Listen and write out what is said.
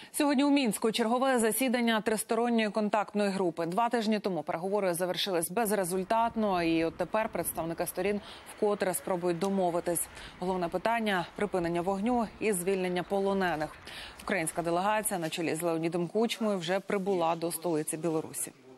Сьогодні у Мінську чергове засідання тристоронньої контактної групи. 2 тижні тому переговори завершились безрезультатно, і от тепер представники сторін вкотре спробують домовитись. Головне питання – припинення вогню і звільнення полонених. Українська делегація на чолі з Леонідом Кучмою вже прибула до столиці Білорусі.